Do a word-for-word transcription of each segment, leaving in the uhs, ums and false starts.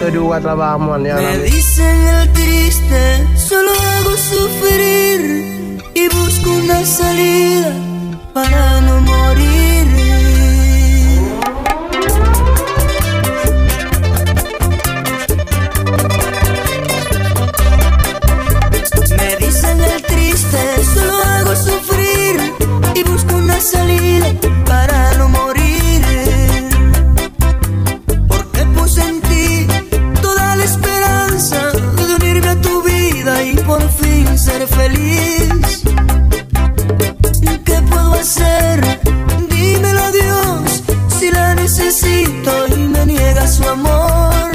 juga trabajo mañana. Me dicen el triste, solo hago sufrir y busco una salida para no morir. Me dicen el triste, solo hago sufrir y busco una salida para no morir. Porque puse en ti toda la esperanza de unirme a tu vida y por fin ser feliz. ¿Qué puedo hacer? Dímelo, Dios, si la necesito y me niega su amor.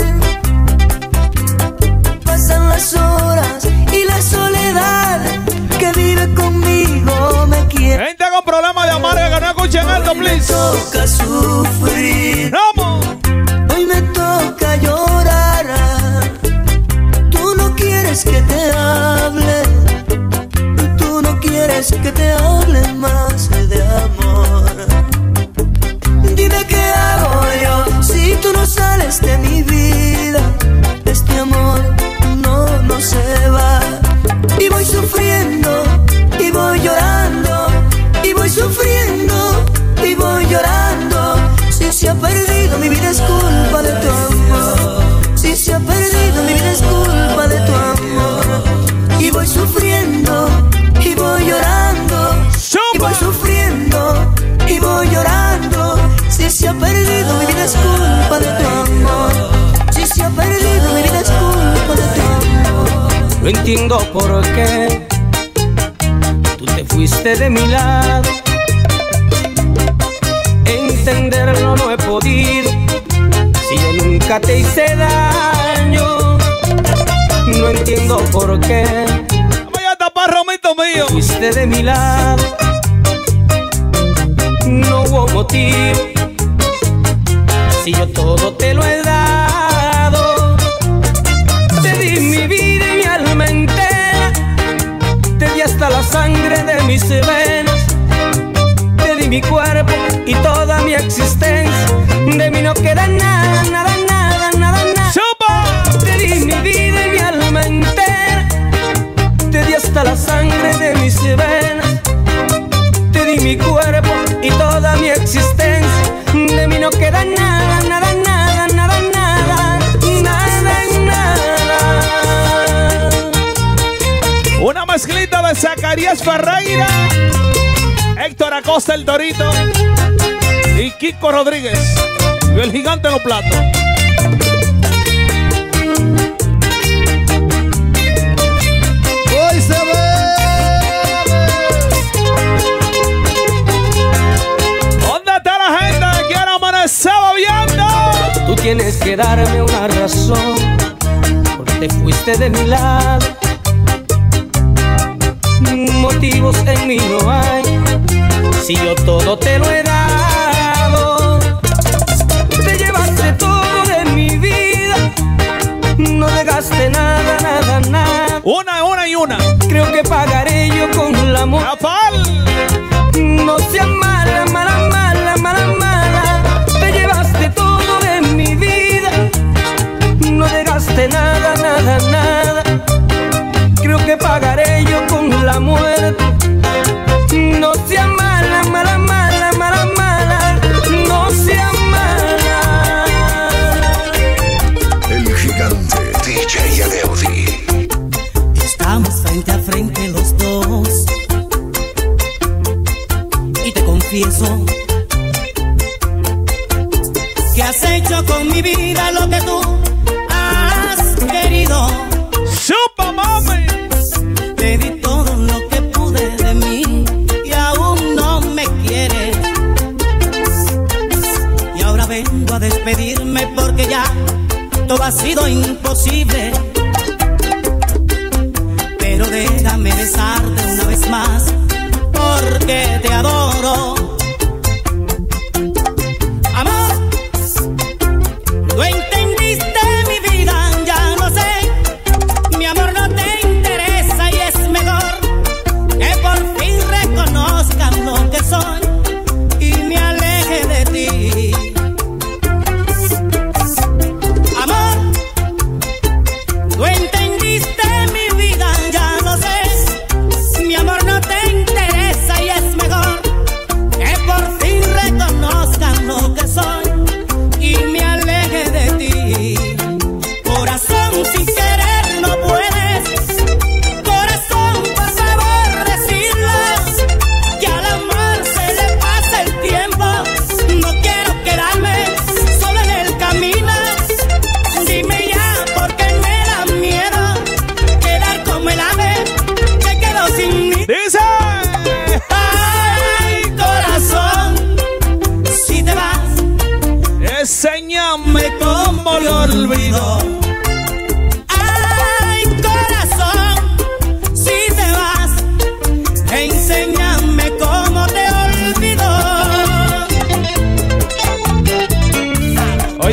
Pasan las horas y la soledad que vive conmigo me quiere. Gente con problemas de amar que no escuchen alto, please. Hoy me toca sufrir. ¡Vamos! Hoy me toca llorar. Tú no quieres que te hable. Tú no quieres que te hable más de amor. Dime qué hago yo si tú no sales de mi vida. Este amor no, no se va. Y voy sufriendo, y voy llorando, y voy sufriendo, y voy llorando. Si se ha perdido mi vida es culpa de tu amor. Si se ha perdido mi vida es culpa de tu amor. Y voy sufriendo, y voy llorando, y voy sufriendo, y voy llorando. Si se ha perdido mi vida es culpa de tu amor. Si se ha perdido mi vida es culpa de tu amor. No entiendo por qué tú te fuiste de mi lado. Entenderlo no he podido, si yo nunca te hice daño. No entiendo por qué Voy a tapar, Romito mío. fuiste de mi lado. No hubo motivo, si yo todo te lo he dado. Te di mi vida y mi alma entera, te di hasta la sangre de mis venas, te di mi cuerpo y toda mi existencia. De mí no queda nada, nada, nada, nada, nada. ¡Chupa! Te di mi vida y mi alma entera, te di hasta la sangre de mis venas, te di mi cuerpo y toda mi existencia. De mí no queda nada, nada, nada, nada, nada, nada, nada. Una mezclita de Zacarías Ferreira, Héctor Acosta el Torito y Kiko Rodríguez, y el gigante en los platos. Hoy se ve. ¿Dónde está la gente que quiere amanecer bebiendo? Tú tienes que darme una razón, porque te fuiste de mi lado. Motivos en mí no hay, si yo todo te lo he dado. Te llevaste todo de mi vida, no dejaste nada, nada, nada. Una, una y una. Creo que pagaré yo con la muerte. ¡Rafael! No seas mala, mala, mala, mala, mala. Te llevaste todo de mi vida, no dejaste nada, nada, nada. Creo que pagaré yo con la muerte. No seas mala, mala, mala, mala, mala. No seas mala. El gigante D J Adeudi. Estamos frente a frente los dos y te confieso que has hecho con mi vida lo que tú has querido. ¡Chupa, mami! Te di todo lo que pude de mí y aún no me quieres. Y ahora vengo a despedirme porque ya todo ha sido imposible. Pero déjame besarte una vez más porque te adoro. Amor, ¿lo entendiste mi vida? Ya no sé. Mi amor no te interesa y es mejor que por fin reconozcan lo que soy y me aleje de ti. Amor,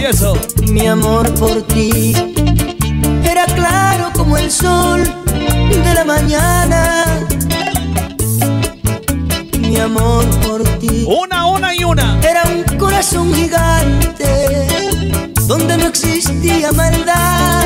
eso. Mi amor por ti era claro como el sol de la mañana. Mi amor por ti, Una, una y una. era un corazón gigante donde no existía maldad.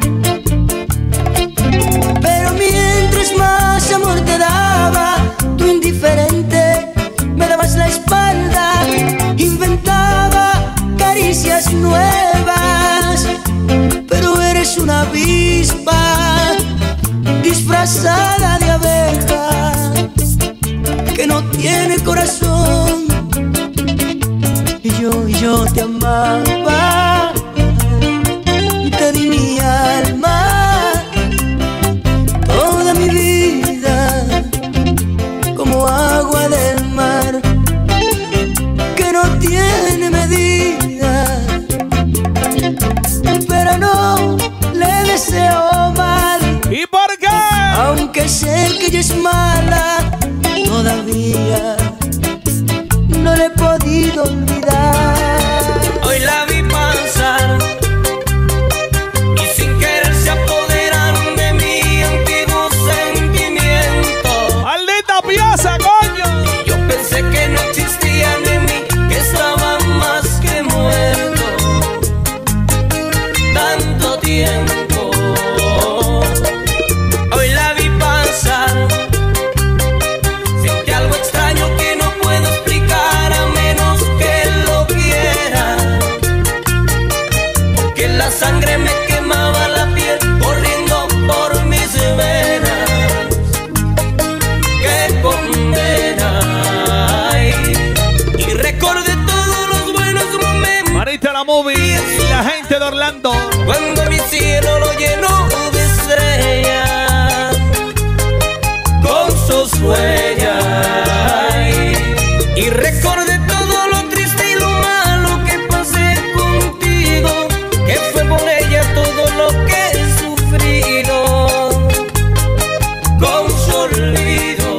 Pero mientras más amor te daba, tú indiferente me dabas la espalda. Inventaba caricias nuevas, pero eres una avispa disfrazada de abeja que no tiene corazón. Y yo, y yo te amaba, te di mi alma, toda mi vida, como agua del mar que no tiene medida. Pero no le deseo mal, ¿Y por qué? aunque sé que ella es mala, todavía no le he podido olvidar. Hoy la vi pasar y sin querer se apoderaron de mi antiguo sentimiento. ¡Maldita pieza, coño! Yo pensé que no existían en mí, que estaba más que muerto. Tanto tiempo. Hoy la vi pasar. Sentí algo extraño que no puedo explicar a menos que lo quiera. Porque la sangre me quemaba la piel corriendo por mis venas. ¡Qué condena! Ay, y recordé todos los buenos momentos Marita la movie y la gente de Orlando. cuando mi cielo lo llenó de estrellas con sus huellas. Ay, y recordé todo lo triste y lo malo que pasé contigo, que fue por ella todo lo que he sufrido con su olvido.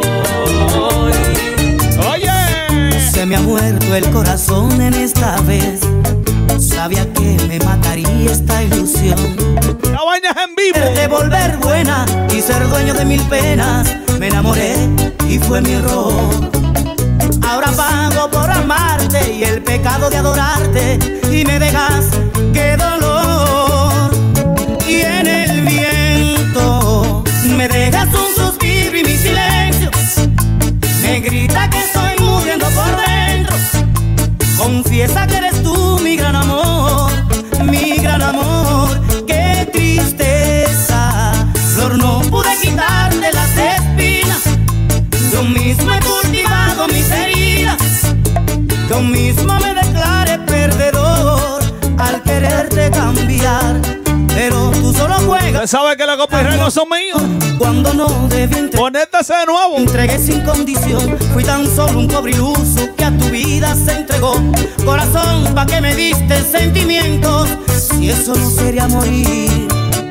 Oye, Se me ha muerto el corazón en esta vez. Sabía que me mataría esta ilusión la vaina es en vivo. de volver buena y ser dueño de mil penas. Me enamoré y fue mi error. Ahora pago por amarte y el pecado de adorarte, y me dejas, qué dolor. Y en el viento me dejas un suspiro y mi silencio me grita que estoy muriendo por dentro. Confiesa que eres tú mi gran amor, mi gran amor. Qué tristeza, Flor, no pude quitarte las espinas. Yo mismo he cultivado mis heridas. Yo mismo me declaré perdedor al quererte cambiar. Pero tú solo juegas Usted sabe que los copyrights no son míos. cuando no debí entregar. Conéctase de nuevo. Entregué sin condición, fui tan solo un pobre iluso que a tu vida se entregó. Corazón, ¿pa' qué me diste sentimientos si eso no sería morir?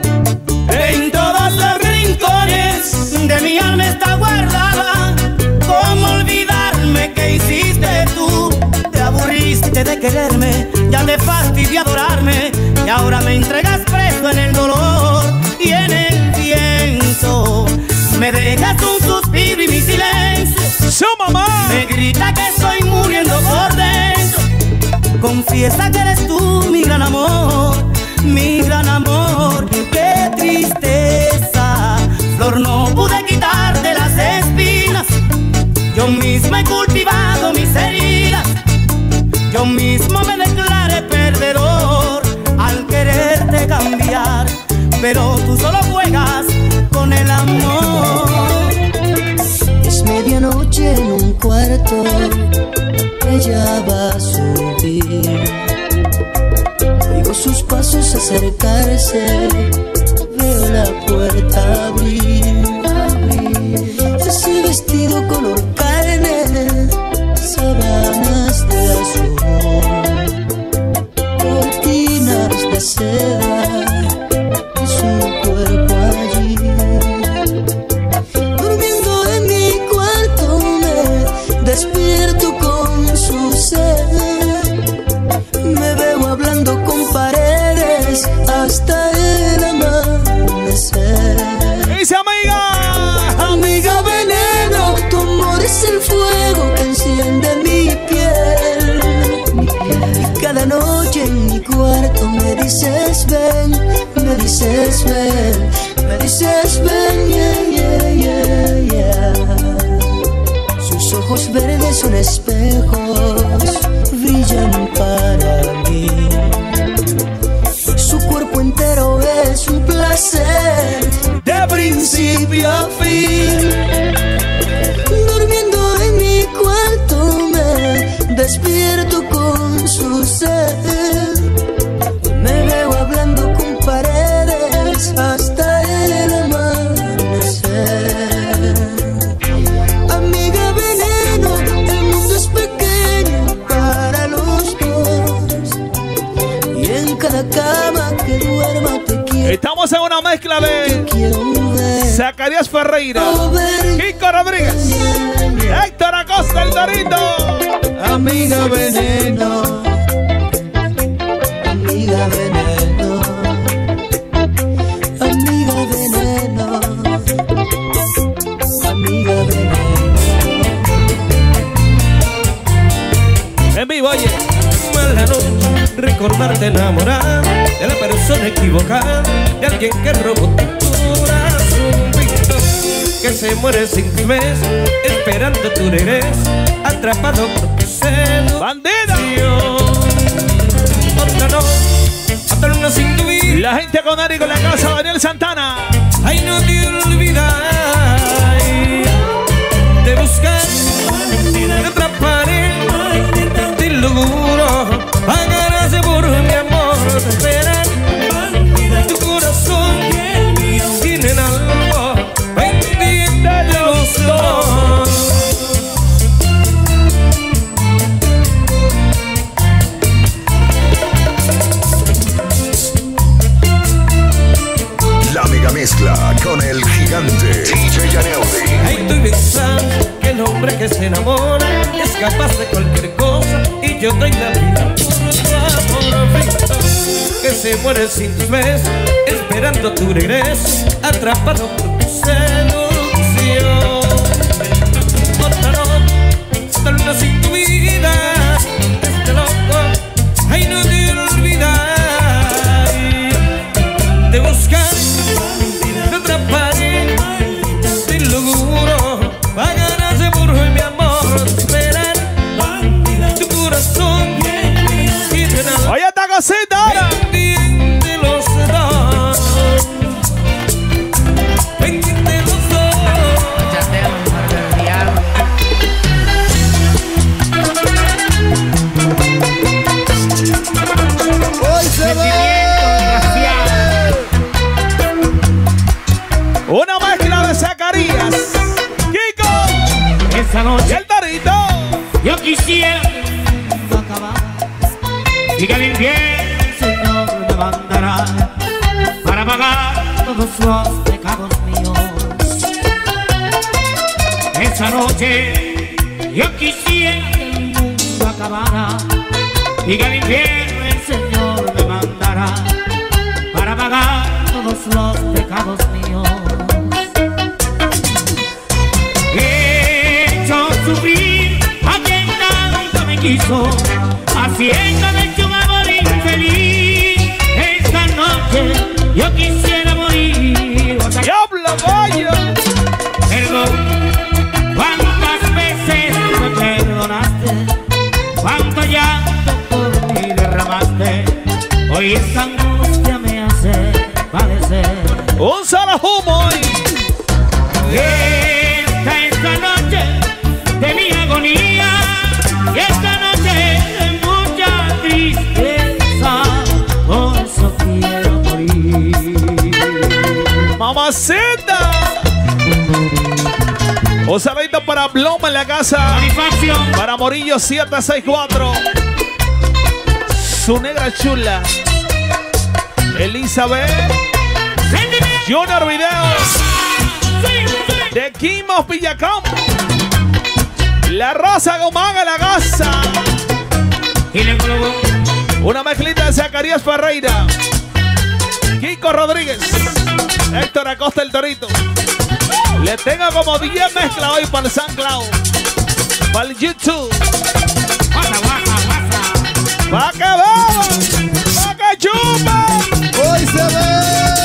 En todos los rincones de mi alma está guardada. ¿Cómo olvidarme que hiciste tú? Te aburriste de quererme, ya te fastidió adorarme, y ahora me entregas preso en el dolor y en el viento. Me dejas un suspiro y mi silencio ¡Su mamá! me grita que estoy muriendo por dentro. Confiesa que eres tú mi gran amor, mi gran amor. Qué tristeza, Flor, no pude quitarte las espinas. Yo misma he cultivado mis heridas. Yo mismo me declaré perdedor al quererte cambiar. Pero tú solo juegas con el amor. Es medianoche en un cuarto, ella va a subir. Oigo sus pasos acercarse, veo la puerta abrir, abrir. Ese vestido color carne, sábanas de azul, cortinas de seda y su cuerpo allí. Durmiendo en mi cuarto me despierto con su sed. Me veo hablando con ojos verdes son espejos, brillan para mí. Su cuerpo entero es un placer, de principio a fin. Durmiendo en mi cuarto me despierto con su ser. Me veo hablando con paredes hasta el amanecer. Amiga veneno, el mundo es pequeño para los dos. Y en cada cama que duerma te quiero. Estamos en una mezcla de Zacarías Ferreira, Kiko Rodríguez, Héctor Acosta, el Dorito. Amiga veneno, amiga veneno, amiga veneno, amiga veneno. En vivo, oye. Mala noche, recordarte enamorada de la persona equivocada, de alguien que robó tu corazón, que se muere sin tu beso, esperando tu regreso, atrapado por tu celo. ¡Bandera! Otra noche, otra luna sin tu vida. La gente con Ari con la casa, Daniel Santana. Ay, no te olvidas de buscar, de atrapar, te lo juro, pagarás por mi amor, te esperan. Tu corazón tienen algo pendiente de los dos. La mega mezcla con el gigante D J Yaneudi. Ay, estoy pensando que el hombre que se enamora es capaz de cualquier cosa, y yo doy la vida por tu amor. Que se muere sin tus besos, esperando tu regreso, atrapado por tu seducción. Otra noche, otra luna sin tu vida, este loco, ay, no te olvidas de buscar, de atrapar, te lo juro, pagarás por mi amor, te esperan. Tu corazón tiene algo. Oye, esta cosita ahora. Pendiente los dos, pendiente los dos. Hoy se ve. Una mezcla de Zacarías, Kiko Esa y noche el Dorito. yo quisiera acabar y que el infierno el Señor me mandará para pagar todos los pecados míos. Esa noche yo quisiera que el mundo acabara y que el infierno el Señor me mandará para pagar todos los pecados míos. He hecho sufrir a quien tanto me quiso, haciéndome hecho un amor infeliz. Esta noche yo quisiera morir. O sea, Diablo, vaya. perdón, ¿cuántas veces me perdonaste? ¿Cuánto llanto por mí derramaste? Hoy esta angustia me hace padecer. Un solo humo hoy. Esta es la noche de mi agonía, y esta noche de mucha tristeza, por eso quiero morir. Mamacita. Un saludito para Bloma en la casa. Satisfacción. Para Morillo siete seis cuatro. Su negra chula. Elizabeth. Junior Videos. De Quimos Villacam. La Rosa Gomán en la casa. Y le colocó Una mezclita de Zacarías Ferreira, Kiko Rodríguez, Héctor Acosta, el Dorito. Le tengo como diez mezclas hoy para el SoundCloud, para el YouTube. guasa, guasa, guasa. ¡Pa' que vean! ¡Pa' que chupen! Hoy se ve.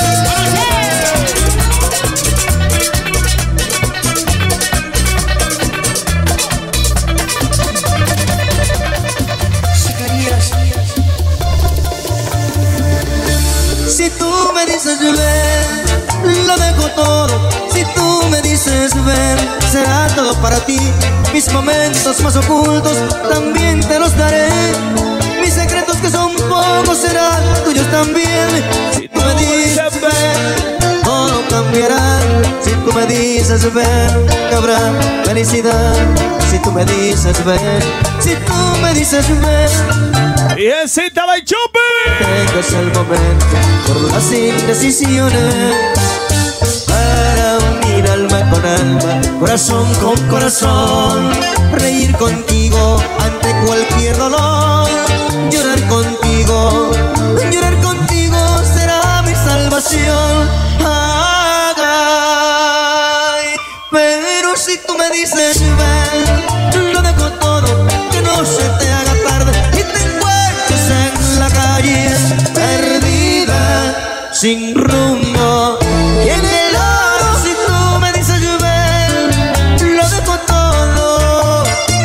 dices ven, lo dejo todo. Si tú me dices ven, será todo para ti. Mis momentos más ocultos también te los daré. Mis secretos que son pocos serán tuyos también. Si tú me dices ven, todo cambiará. Si tú me dices ven, habrá felicidad. Si tú me dices ven, si tú me dices ven. Y encita de chupi. Tengo es el momento por las indecisiones para unir alma con alma, corazón con corazón, reír contigo ante cualquier dolor, llorar contigo, llorar contigo será mi salvación. Ay, pero si tú me dices ven, lo dejo todo, que no se te haga tarde y te encuentres en la calle perdida, sin rumbo y en el oro. Si tú me dices ven, lo dejo todo.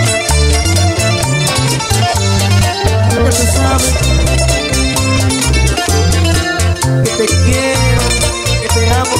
Ya tú sabes que te quiero, que te amo.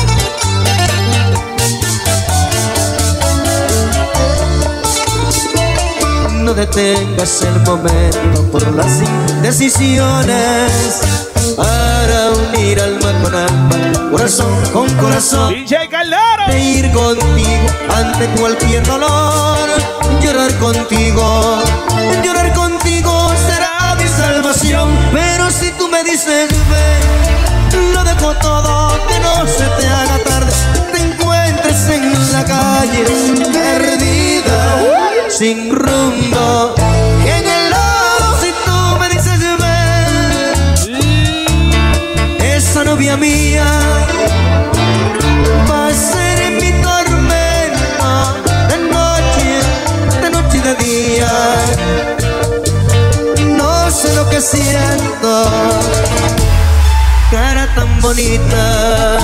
No detengas el momento por las indecisiones para unir alma con alma, corazón con corazón, D J Caldero. de ir contigo ante cualquier dolor, llorar contigo, llorar contigo será mi salvación. Pero si tú me dices ven, lo dejo todo, que no se te haga tarde, te encuentres en la calle perdida, sin rumbo y en el lodo. Si tú me dices ven, esa novia mía va a ser mi tormento, de noche, de noche y de día. No sé lo que siento, cara tan bonita,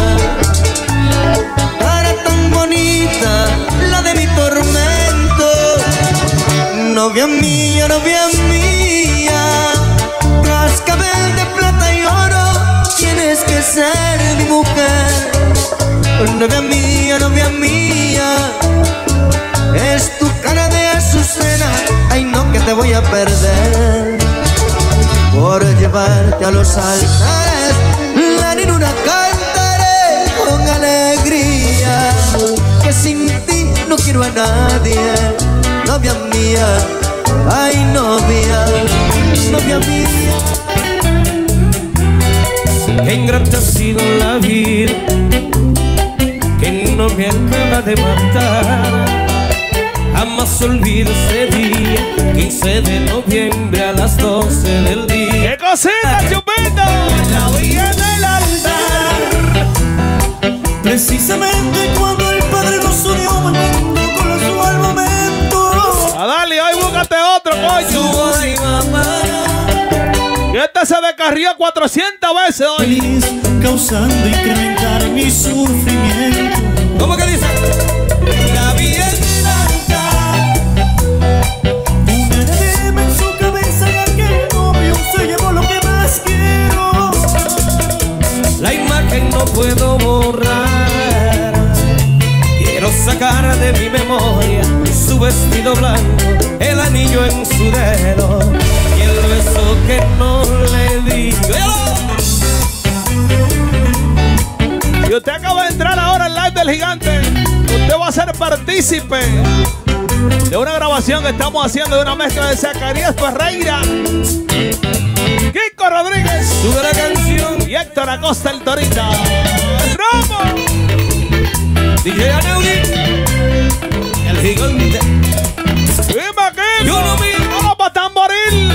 cara tan bonita, la de mi tormento. Novia mía, novia mía, cascabel de plata y oro, tienes que ser mi mujer. Novia mía, novia mía, es tu cara de azucena. Ay no, que te voy a perder por llevarte a los altares. La ninguna cantaré con alegría, que sin ti no quiero a nadie. Novia mía, ay novia, novia mía. Qué ingrata ha sido la vida, que no me acaba de matar. Jamás olvido ese día, quince de noviembre a las doce del día. ¡Qué cosita, Chupito! La orilla del altar, precisamente cuando el Padre nos unió al mundo con su al momento. A darle, hoy búscate otro, coño. Ay, mamá, Y este se descarrió cuatrocientas veces hoy. feliz, causando incrementar mi sufrimiento. ¿cómo que dice? La vi en altar, Una edema en su cabeza y aquel novio se llevó lo que más quiero. la imagen no puedo borrar. Quiero sacar de mi memoria su vestido blanco, el anillo en su dedo y el beso que no le di. Y usted acaba de entrar ahora al live del gigante. Usted va a ser partícipe de una grabación que estamos haciendo de una mezcla de Zacarías Ferreira, Kiko Rodríguez Sube la canción y Héctor Acosta el Torito. ¡Romo! D J Aneudi, el gigante. ¡Dime aquí! Yo no vi. ¡Vamos para tamboril!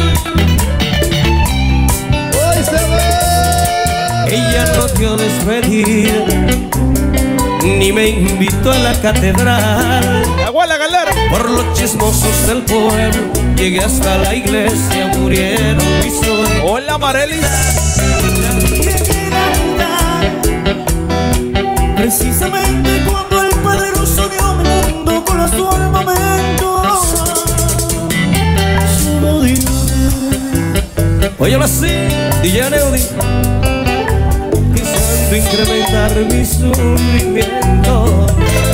Hoy se ve. Ella no dio despedida, ni me invitó a la catedral. ¡Aguala, galera! Por los chismosos del pueblo llegué hasta la iglesia, murieron mis sueños. ¡Hola, Marelis! Precisamente cuando el Padre nos unió al mundo con la su al momento. Solo dime, Oye, ahora sí, D J Aneudi, quizás eso incrementar mi sufrimiento.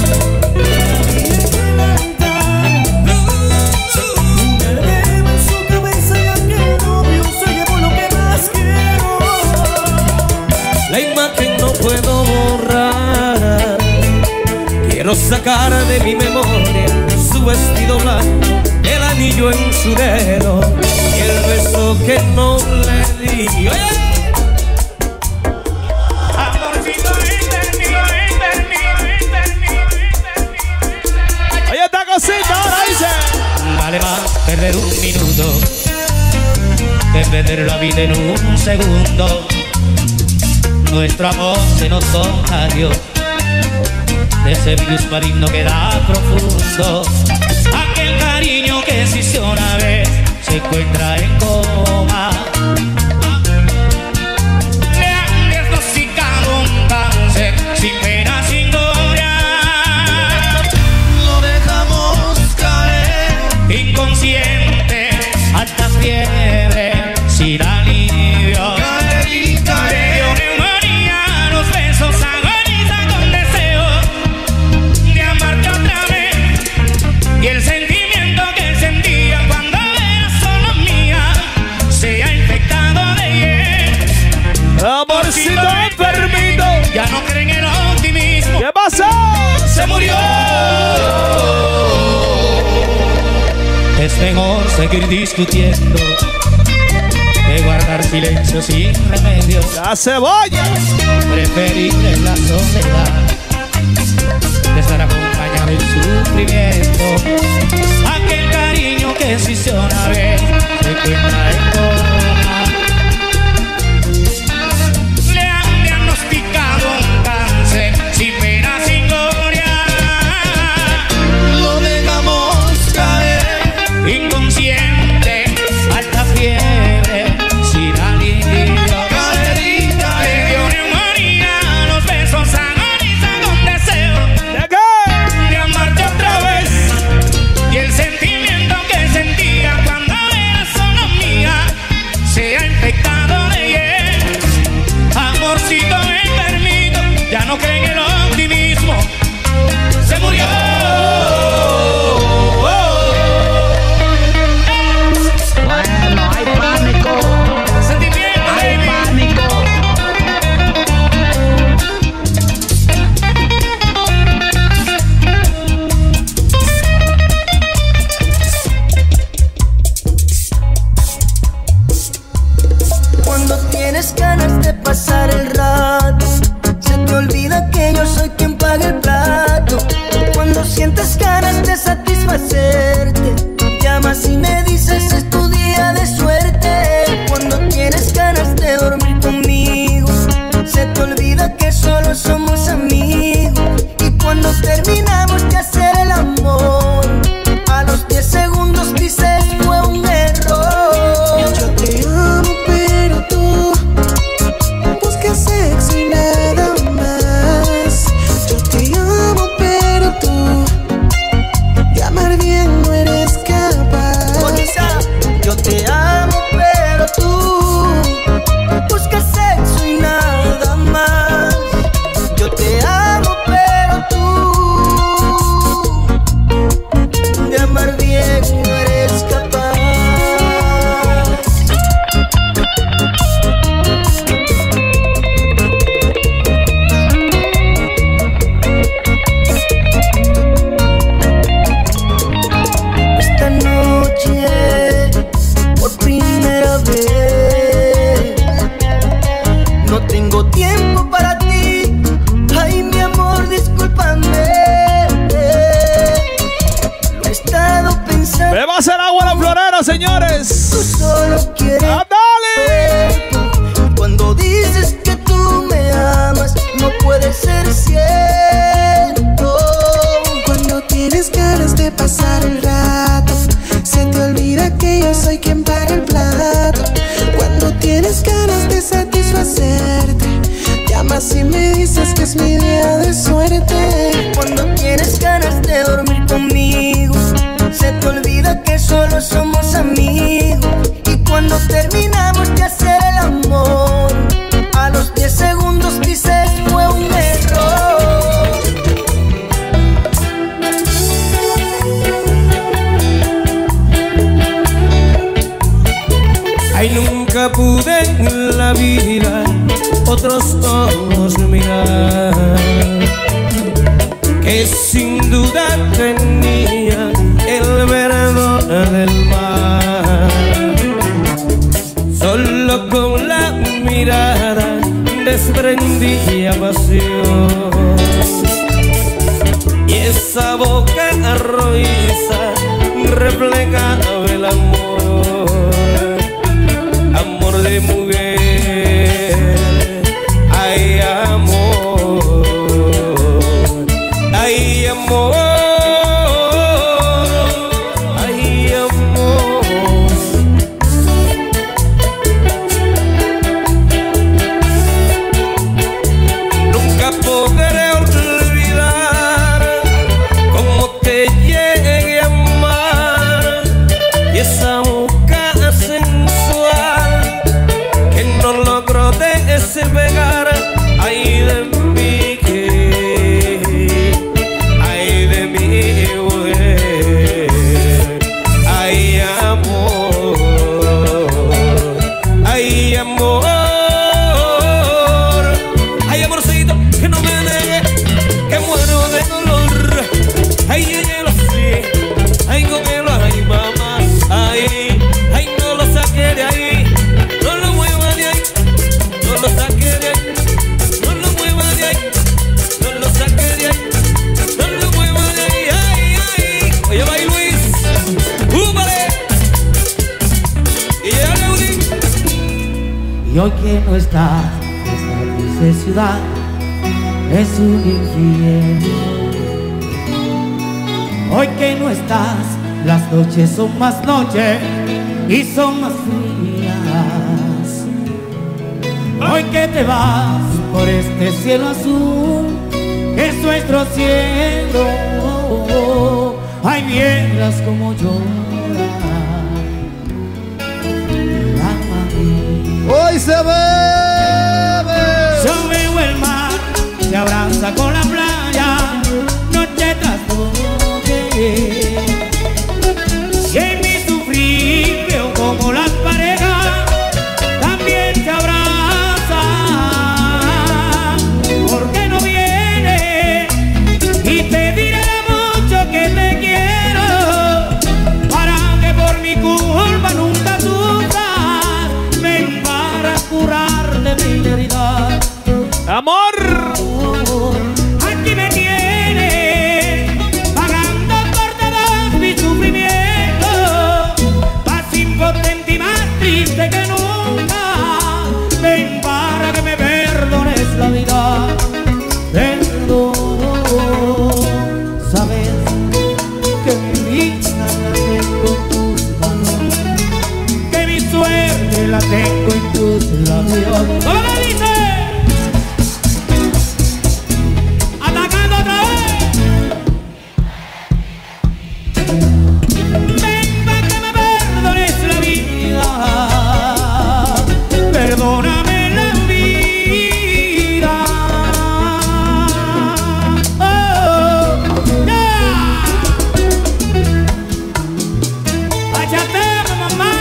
La imagen no puedo borrar. Quiero sacar de mi memoria su vestido blanco, el anillo en su dedo y el beso que no le di. ¡Oye! Amorcito eterno, eterno, eterno. Ahí está cosita, ahora dice. Vale más perder un minuto que perder la vida en un segundo. Nuestro amor se nos contagió de ese virus marino que da profundo. Aquel cariño que existe una vez se encuentra en coma. Le han diagnosticado un cáncer sin pena, sin gloria. Lo dejamos caer inconsciente, alta fiebre, sin alivio. Y el sentimiento que sentía cuando era solo mía se ha infectado de hiel. Amorcito enfermito. Ya no creen en el optimismo. ¿Qué pasó? Se murió. Es mejor seguir discutiendo que guardar silencio sin remedio. La cebolla. Preferible la soledad de estar acompañado en sufrimiento. Aquel cariño que existe una vez se encuentra en coma. Le han diagnosticado un cáncer sin pena, sin gloria. Lo dejamos caer inconsciente, alta fiebre, sin alivio. Le dio neumonía, los besos agonizan con deseo de amarte otra vez. Y el sentimiento que sentía cuando era solo mía se ha infectado de hiel. Amorcito enfermito, ya no creen en el optimismo. Se murió. Bueno, hay pánico. Sentimiento, Hay baby. pánico. Cuando tienes ganas de pasar el rato, se te olvida que yo soy quien paga el plato. Cuando sientes ganas de satisfacerte, llamas y me dices es tu día de suerte. Cuando tienes ganas de dormir conmigo, se te olvida que solo somos amigos. Y cuando terminamos de hacer el amor, a los diez segundos dices fue un error. Yo te amo, pero tú buscas sexo y nada más. Yo te amo, pero tú de amar bien no eres capaz. Bonita, yo te amo, pero tú buscas sexo y nada más. Yo te amo, pero tú de amar bien no eres capaz. Esta noche, por primera vez, no tengo tiempo para ti. Ay, mi amor, discúlpame. Lo he estado pensando. Me va a hacer agua la florera, señores. Tú solo quieres ¡Ah, dale! cuerpo. Cuando dices que tú me amas, no puede ser cierto. Cuando tienes ganas de pasar el rato, se te olvida que yo soy quien paga el plato. Cuando tienes ganas de satisfacerte, llamas y me dices que es mi día de suerte. Cuando tienes ganas de dormir conmigo, se te olvida que solo somos amigos. Y cuando terminamos de hacer el amor, a los diez segundos dices Ay, nunca pude en la vida otros ojos mirar, que sin duda tenía el verdor del mar. Solo con la mirada desprendía pasión, y esa boca arroiza reflejaba el amor, amor de mujer. Ay, amor, ay, amor, ay, amor. Nunca podré olvidar cómo te llegué a amar, y esa boca sensual que no logró despegar. Ay de mí, ay de mi mujer, ay amor, ay amor, ay amorcito, que no me deje, que muero de dolor. Ay, ella lo sé, ay con él, ay mamá, ay, ay no lo saque de ahí, no lo mueva de ahí, no lo saque de ahí. Y hoy que no estás, esta dulce ciudad es un infierno. Hoy que no estás, las noches son más noches y son más frías. Hoy que te vas por este cielo azul, que es nuestro cielo. Ay, vieras como llora el alma mía. Hoy se bebe. Yo veo el mar, se abraza con la playa, noche tras noche. Y en mi sufrir veo como las parejas también se abrazan. ¿Por qué no vienes? Y te diré lo mucho que te quiero, para que por mi culpa nunca sufras. Ven para curar de mi herida. ¡Amor! Aquí me tienes, pagando por todo mi sufrimiento, más impotente y más triste que nunca. Ven para que me perdones la vida. Perdón, sabes que mi vida la tengo en tus manos, que mi suerte la tengo en tus labios. ¿Cómo lo dice? Perdóname la vida. Oh, yeah. Échate, mamá.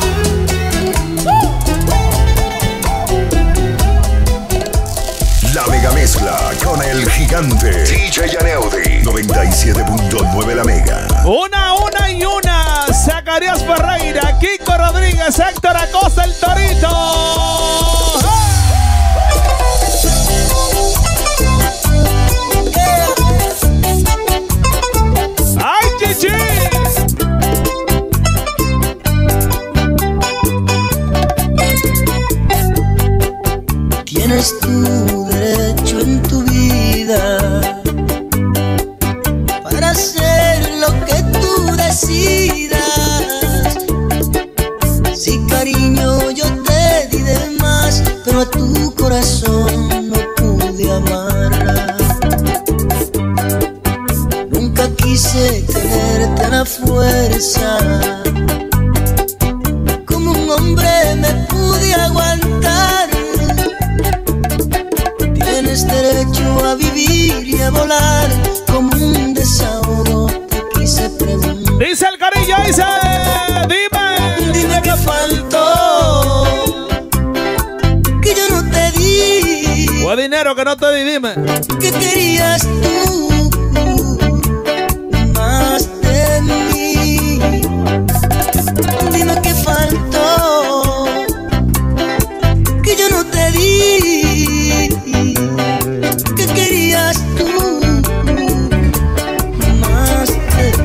La mega mezcla con el gigante D J Yaneudi. noventa y siete punto nueve la mega. Una, una y una. Zacarías Ferreira, Kiko Rodríguez, Héctor Acosta, el Torito. ¡Ay, chichi! Tienes tu derecho en tu vida para hacer lo que tú decidas. Sí, cariño, yo te di de más, pero a tu corazón no pude amarla. Nunca quise tenerte a la fuerza, como un hombre me pude aguantar. Tienes derecho a vivir y a volar, como un desahogo te quise preguntar. Dice el carillo, dice, dime. Dime qué faltó dinero que no te di, dime. ¿Qué querías tú más de mí? Dime qué faltó que yo no te di. ¿Qué querías tú más de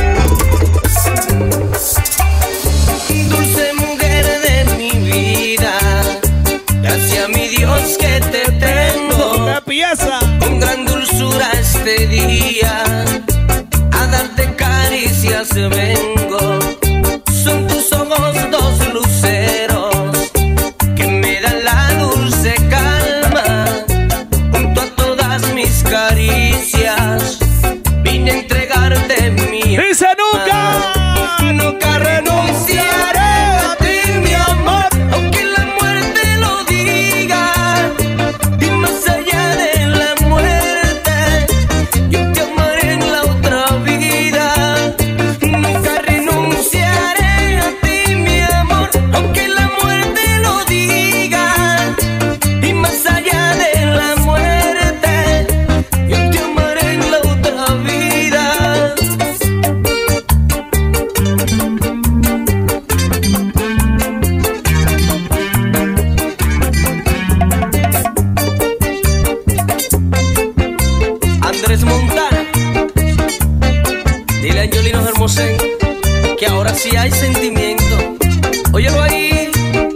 mí? Dulce mujer de mi vida, gracias a mi Dios que te tengo. ¡Qué pieza! Con gran dulzura este día a darte caricias vengo. Son tus ojos dos luceros que me dan la dulce calma. Junto a todas mis caricias vine a entregarte mi ¡Dice nunca! Nunca renunciaré a ti, mi amor, aunque la muerte lo diga. Y más allá de la muerte, yo te amaré en la otra vida. Nunca renunciaré a ti, mi amor, aunque la muerte lo diga. Y más allá de la muerte, yo te amaré en la otra vida. Andrés Montana, dile a Angelino Hermosén que ahora sí hay sentimiento. Óyelo ahí.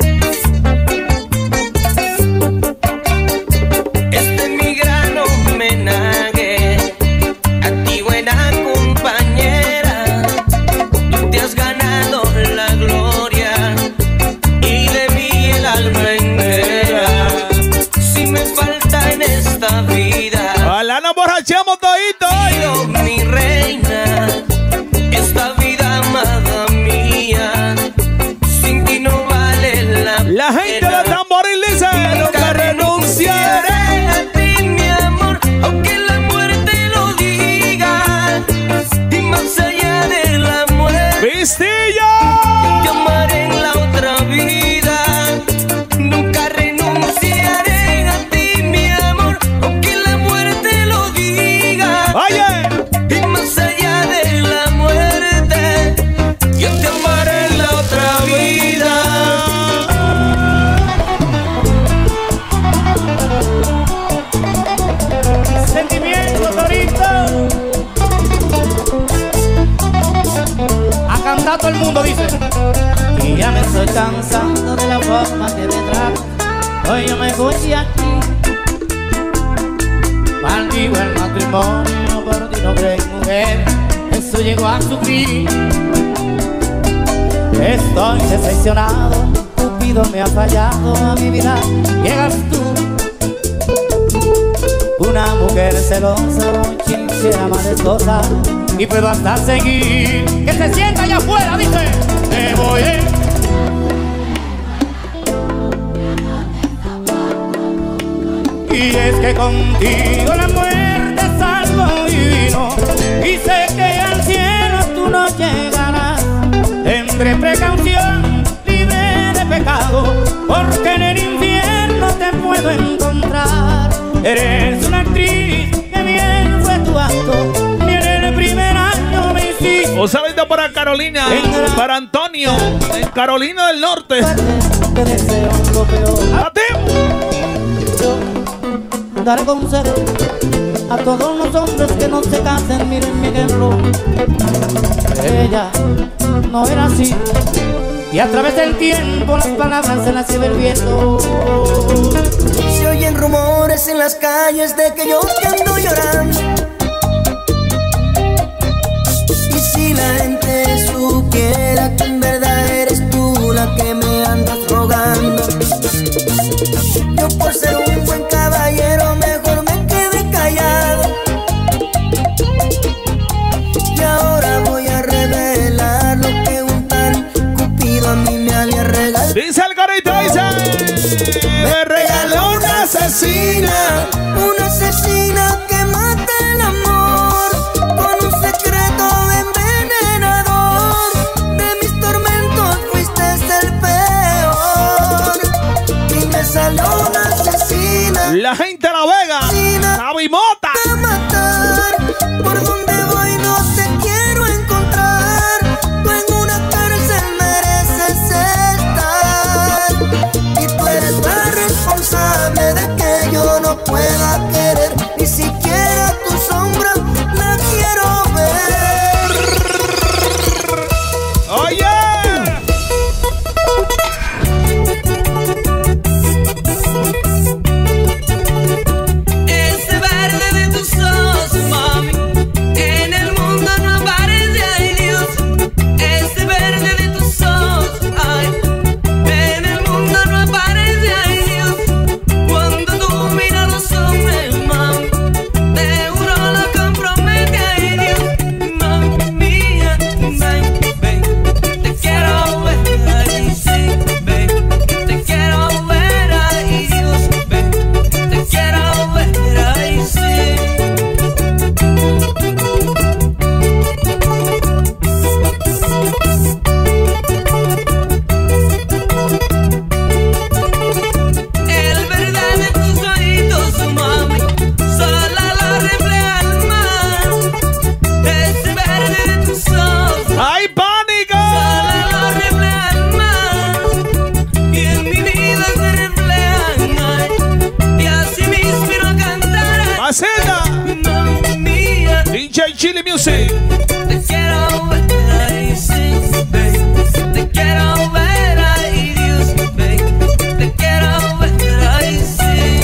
Este es mi gran homenaje a ti, buena compañera. Tú te has ganado la gloria y de mí el alma entera. Si me falta en esta vida, ¡Ojalá nos borrachemos todito hoy! oh, mi reina, esta vida amada mía, sin ti no vale la La gente de Tamboril dice: nunca renunciaré. a ti, mi amor, aunque la muerte lo diga. Y más allá de la muerte, ¡Vistillo! te amaré en la otra vida. Nunca renunciaré a ti, mi amor, aunque la muerte lo diga. ¡Oye! Y más allá de la muerte, yo te amaré en la otra vida. Sentimiento, Torito. A cantar todo el mundo dice. Y ya me estoy cansando de la forma que me tratas. Hoy yo me voy de aquí. Maldigo el matrimonio, por ti no creen mujer. Eso llegó a su fin. Estoy decepcionado, Cupido me ha fallado a mi vida. Llegas tú, una mujer celosa, chinchera, majestuosa, y puedo hasta seguir. Que se sienta allá afuera, dice. Me voy. eh. Y es que contigo la muerte es algo divino, y sé que al cielo tú no llegarás. Tendré precaución, libre de pecado, porque en el infierno te puedo encontrar. Eres una actriz, que bien fue tu acto, ni en el primer año me hiciste. Un saludo para Carolina, para Antonio, en Carolina del Norte. Te deseo lo peor. ¡A ti! Yo daré consejo a todos los hombres que no se casen. Miren mi ejemplo, ella no era así, y a través del tiempo las palabras se las lleva el viento. Se oyen rumores en las calles de que yo te ando llorando. Y si la gente supiera que en verdad eres tú la que me andas rogando, yo por ser un buen caballero mejor me quedé callado. Y ahora voy a revelar lo que un tal Cupido a mí me había regalado. Dice el corito, dice: me regaló una asesina. Una asesina que mata el amor con un secreto envenenador. De mis tormentos fuiste el peor y me salió una asesina. La gente la Mota. A matar, por donde voy no te quiero encontrar. Tú en una cárcel mereces estar. Y tú eres la responsable de que yo no pueda querer. Ni siquiera tu sombra la quiero ver. Oye. Ese verde de tus ojos, mami, en el mundo no aparece, ay Dios. Ese verde de tus ojos, ay, en el mundo no aparece, ay Dios. Cuando tú miras los hombres, mami, de uno lo compromete, ay Dios. Mami mía, ven, ven, te quiero ver, ay sí, ven, te quiero ver, ay Dios, ven, te quiero ver, ay sí. El verde de tus ojitos, mami, solo lo refleja el mar. Ese verde de tus ojos, ¡Ay, pánico! solo lo refleja el mar. Y en mi vida se reflejan, ay, y así me inspiro a cantar. ¡Maceta! Mami mía, D J Chili Music. te quiero ver, ay sí, ven, te quiero ver, ay Dios, ven, te quiero ver, ay sí.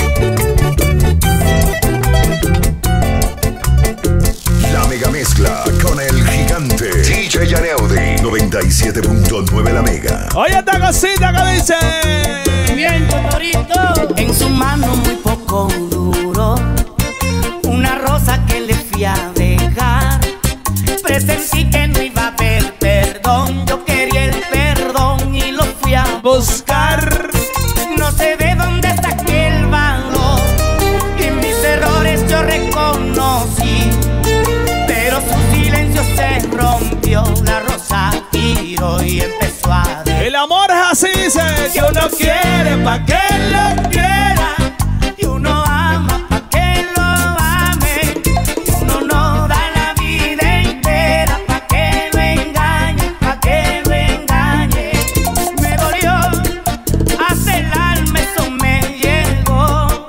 La mega mezcla con el gigante D J Yaneudi. noventa y siete punto nueve la mega. Oye esta cosita que dice. Bien, Torito. En su mano muy poco duro, una rosa que le fui a dejar. Presentí que no iba a haber perdón. Yo quería el perdón y lo fui a buscar. No sé de dónde saqué el valor, y mis errores yo reconocí. Pero su silencio se rompió, la rosa giró y empezó a decir: El amor es así, dice. Que uno quiere pa' que lo quiera. y uno ama pa' que lo ame, y uno no da la vida entera pa' que lo engañe, pa' que lo engañe. Me dolió, hasta el alma eso me llegó.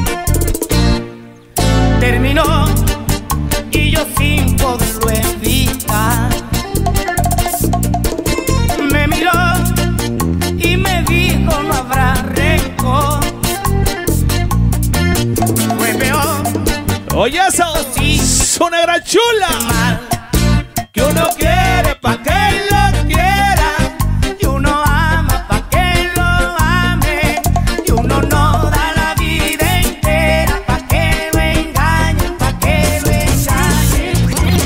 Terminó y yo sin poderlo evitar. Me miró y me dijo: no habrá rencor. Fue peor, Oye eso. sí, Su negra chula. mal. Que uno quiere pa' que lo quiera. Y uno ama pa' que lo ame, y uno no da la vida entera pa' que lo engañe, pa' que lo engañe.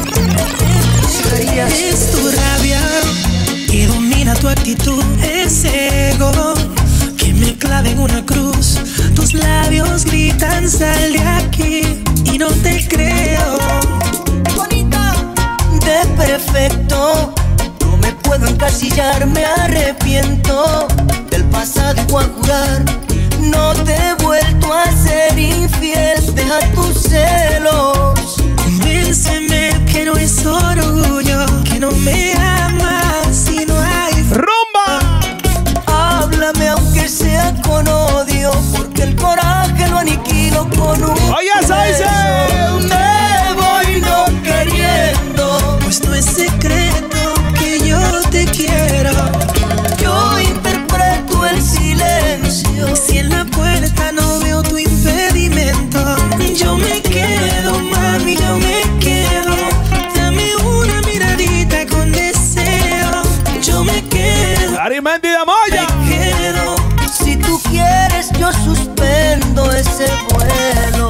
Es tu rabia que domina tu actitud, ese ego que me clava en una cruz. Tus labios gritan: sal de aquí, y no te creo. Bonita, de perfecto, no me puedo encasillar, me arrepiento del pasado y voy a jurar. No te he vuelto a ser infiel, deja tus celos. Convénceme que no es orgullo, que no me amas y no hay ¡Rumba! Háblame aunque sea con odio, porque el coraje lo aniquilo con un Oye eso dice. beso. Me voy no queriendo, pues no es secreto que yo te quiero. yo interpreto el silencio. Si en la puerta no veo tu impedimento, yo me quedo, mami, yo me quedo. Dame una miradita con deseo, yo me quedo, Arimendi de Moya. me quedo. Si tú quieres yo suspendo ese vuelo.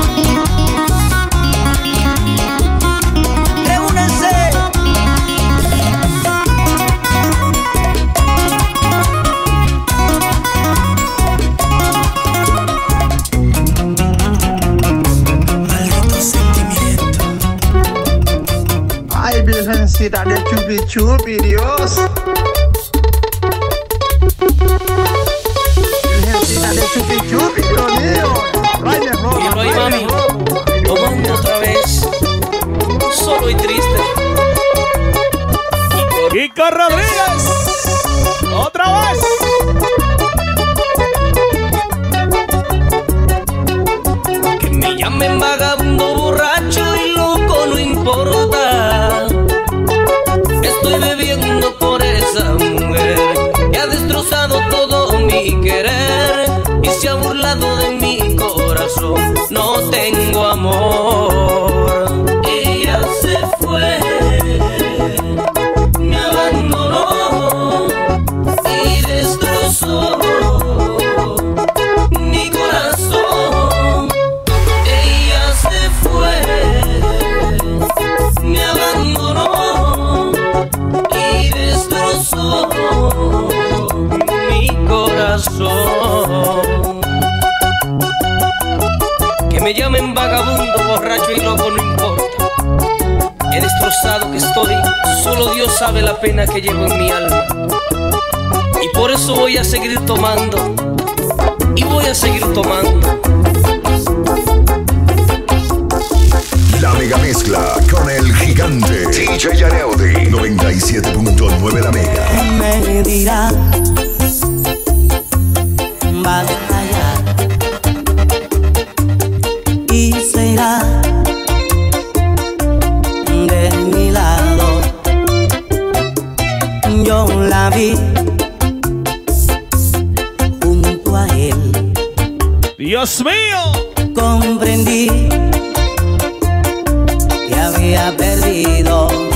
Reúnanse. Maldito sentimiento. Ay, virgencita de chupi chupi, Dios. Virgencita de chupi chupi, Dios mío. Tráeme ropa, Dímelo ahí, tráeme mami. ropa. Kiko Rodríguez. Otra vez. Que me llamen vagabundo, borracho y loco, no importa. Estoy bebiendo por esa mujer que ha destrozado todo mi querer y se ha burlado de mi corazón. No tengo amor. Ella se fue, me abandonó y destrozó mi corazón. Ella se fue, me abandonó y destrozó mi corazón. Que me llamen vagabundo, borracho y loco, no importa. He destrozado que estoy, solo Dios sabe la pena que llevo en mi alma. Y por eso voy a seguir tomando, y voy a seguir tomando. La mega mezcla con el gigante D J Yaneudi. noventa y siete punto nueve la mega. Me dirá, vas allá y será de mi lado. Yo la vi junto a él. Dios mío. Comprendí que había perdido